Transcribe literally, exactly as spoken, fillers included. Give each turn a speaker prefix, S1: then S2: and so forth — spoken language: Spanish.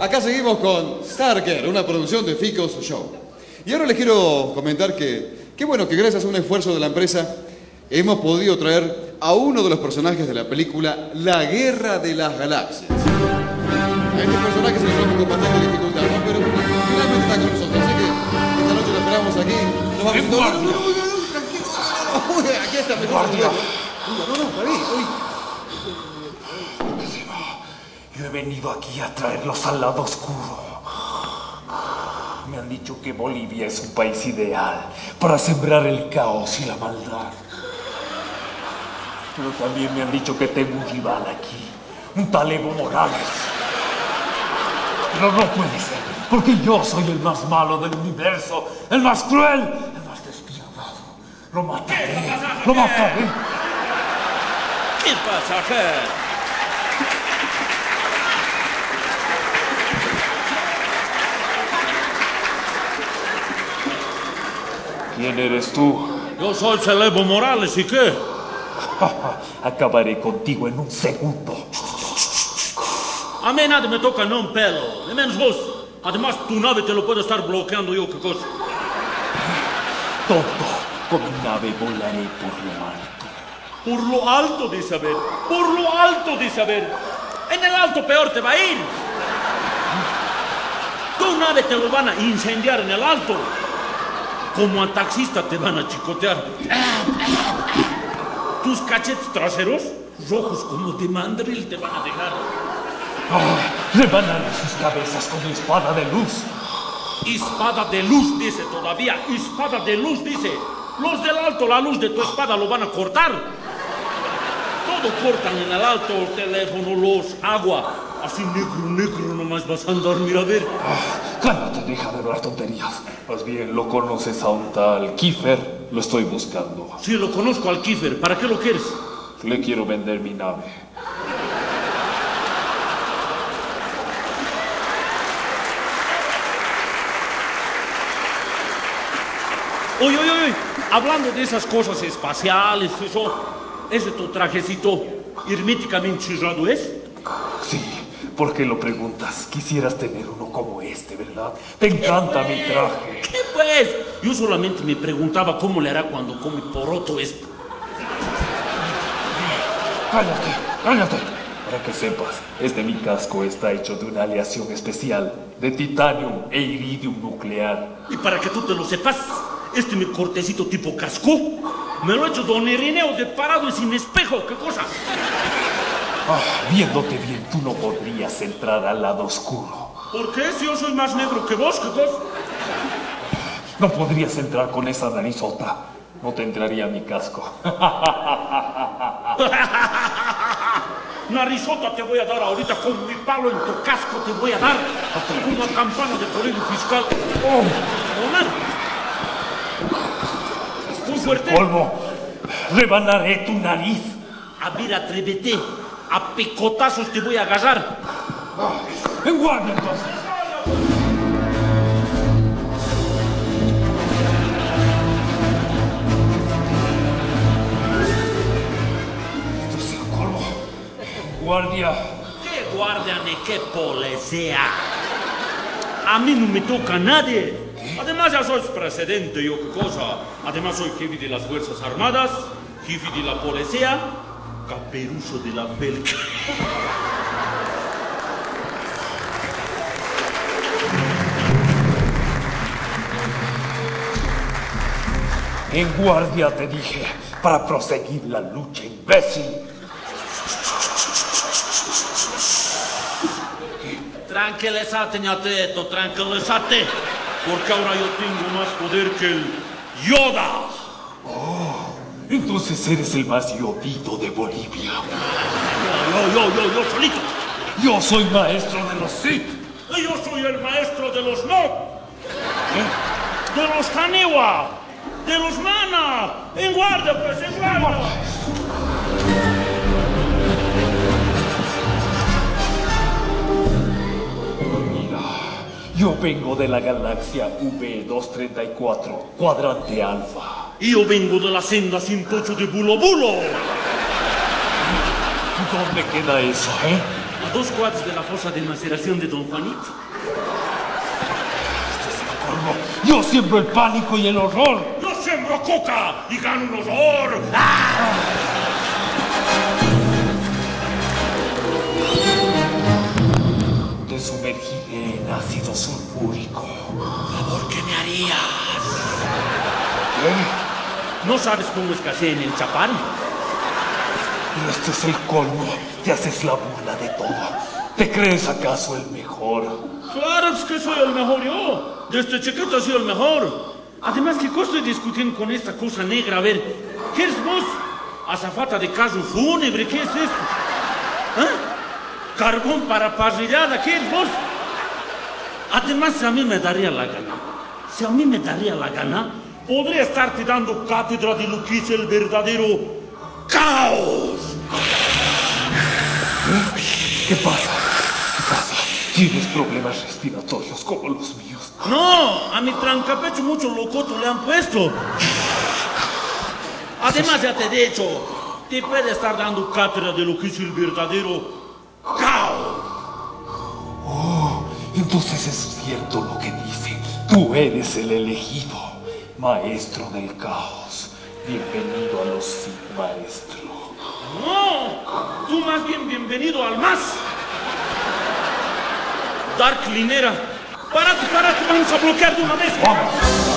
S1: acá seguimos con Starker, una producción de Ficos Show. Y ahora les quiero comentar que, qué bueno que gracias a un esfuerzo de la empresa hemos podido traer a uno de los personajes de la película La Guerra de las Galaxias. A este personaje se le trajo con bastante dificultad, ¿no? Pero finalmente está con nosotros, así que esta noche lo esperamos aquí. Nos vamos a... No, no, no, no, tranquilo. Uy, aquí está, mejor. No, no, no, David, uy.
S2: Yo he venido aquí a traerlos al lado oscuro. Me han dicho que Bolivia es un país ideal para sembrar el caos y la maldad. Pero también me han dicho que tengo un rival aquí, un tal Evo Morales. Pero no puede ser, porque yo soy el más malo del universo, el más cruel, el más despiadado. Lo mataré, lo mataré.
S3: ¿Qué pasa, Ger?
S2: ¿Quién eres tú?
S3: Yo soy el Evo Morales, ¿y qué?
S2: Acabaré contigo en un segundo.
S3: A mí nadie me toca ni un pelo, ni menos vos. Además, tu nave te lo puedo estar bloqueando yo, ¿qué cosa?
S2: Tonto, con mi nave volaré por lo alto.
S3: Por lo alto, dice a ver. Por lo alto, dice a ver. En el alto peor te va a ir. Tu nave te lo van a incendiar en el alto. Como a taxista te van a chicotear. Tus cachetes traseros, rojos como de mandril, te van a dejar.
S2: Oh, rebanaré sus cabezas con mi espada de luz.
S3: Espada de luz, dice todavía. Espada de luz, dice. Los del alto, la luz de tu espada lo van a cortar. Todo cortan en el alto, el teléfono, los agua. Así negro, negro nomás vas a andar, mira a ver.
S2: Oh, cállate, deja de hablar tonterías. Más bien, ¿lo conoces a un tal Kiefer? Lo estoy buscando.
S3: Sí, lo conozco al Kiefer. ¿Para qué lo quieres?
S2: Le quiero vender mi nave.
S3: Oye, oye, oye. Hablando de esas cosas espaciales, eso, ¿ese tu trajecito herméticamente cerrado es?
S2: Sí. ¿Por qué lo preguntas? Quisieras tener uno como este, ¿verdad? Te encanta mi traje.
S3: ¿Qué pues? Yo solamente me preguntaba cómo le hará cuando come poroto esto.
S2: Cállate, cállate. Para que sepas, este mi casco está hecho de una aleación especial de titanio e iridium nuclear.
S3: Y para que tú te lo sepas, este mi cortecito tipo casco, me lo he hecho don Irineo de parado y sin espejo. ¿Qué cosa?
S2: Ah, viéndote bien, tú no podrías entrar al lado oscuro.
S3: ¿Por qué? Si yo soy más negro que vos, ¿qué cosa?
S2: No podrías entrar con esa narizota. No te entraría mi casco.
S3: Narizota te voy a dar ahorita con mi palo en tu casco, te voy a dar una campana de colegio fiscal. ¡Oh! ¿Es muy fuerte?
S2: Polvo, rebanaré tu nariz.
S3: A ver, atrévete. A picotazos te voy a agarrar.
S2: Oh, ¡en guardia, entonces! Esto es el colmo. Guardia.
S3: ¿Qué guardia ni qué policía? A mí no me toca nadie. ¿Qué? Además ya soy presidente, yo qué cosa. Además soy jefe de las Fuerzas Armadas, jefe de la policía, caperuso de la pelca.
S2: En guardia te dije, para proseguir la lucha, imbécil.
S3: Tranquilízate, ñateto, tranquilízate. Porque ahora yo tengo más poder que el Yoda.
S2: Oh, entonces eres el más yodito de Bolivia.
S3: Yo, yo, yo, yo, yo solito.
S2: Yo soy maestro de los Sith.
S3: Y yo soy el maestro de los Nod. ¿Eh? De los Kaniwa. De los Mana. En guardia, pues, en guardia.
S2: Mira, yo vengo de la galaxia V doscientos treinta y cuatro, cuadrante alfa.
S3: Y yo vengo de la senda ciento ocho de Bulo Bulo.
S2: ¿Dónde queda eso, eh?
S3: dos cuadras de la fosa de maceración de Don Juanito.
S2: Yo siembro el pánico y el horror.
S3: Yo siembro coca y gano un horror. ¡Ah!
S2: Te sumergiré en ácido sulfúrico.
S3: ¿Por qué me harías?
S2: ¿Qué?
S3: ¿No sabes cómo escaseé en el Chapán?
S2: Este es el colmo. Te haces la burla de todo. ¿Te crees acaso el mejor?
S3: Claro, es que soy el mejor yo. Desde chiquito soy el mejor. Además, ¿qué cosa estoy discutiendo con esta cosa negra? A ver, ¿qué eres vos? ¿Azafata de carro fúnebre? ¿Qué es esto? ¿Ah? ¿Carbón para parrillada? ¿Qué eres vos? Además, si a mí me daría la gana, si a mí me daría la gana, podría estarte dando cátedra de lo que es el verdadero caos.
S2: ¿Qué pasa? ¿Qué pasa? ¿Tienes problemas respiratorios como los míos?
S3: No, a mi trancapecho mucho locoto le han puesto. Además, ya te he dicho, te puede estar dando cátedra de lo que es el verdadero caos.
S2: Oh, entonces es cierto lo que dicen. Tú eres el elegido, maestro del caos. Bienvenido a los sin maestro.
S3: No, tú más bien bienvenido al más. Dark Linera, párate, párate, vamos a bloquear de una vez.
S2: ¡Vamos!